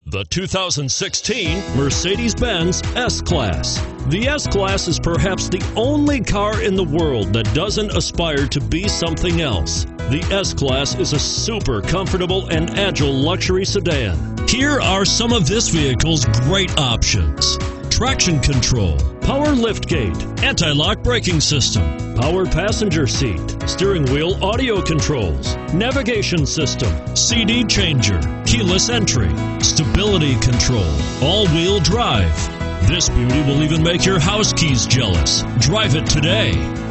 The 2016 Mercedes-Benz S-Class. The S-Class is perhaps the only car in the world that doesn't aspire to be something else. The S-Class is a super comfortable and agile luxury sedan. Here are some of this vehicle's great options: traction control, power liftgate, anti-lock braking system, power passenger seat, steering wheel audio controls, navigation system, CD changer, keyless entry, stability control, all-wheel drive. This beauty will even make your house keys jealous. Drive it today.